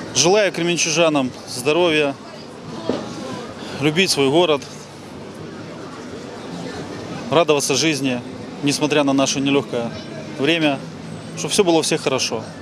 Желаю кременчужанам здоровья, любить свой город, радоваться жизни, несмотря на наше нелегкое время, чтобы все было у всех хорошо.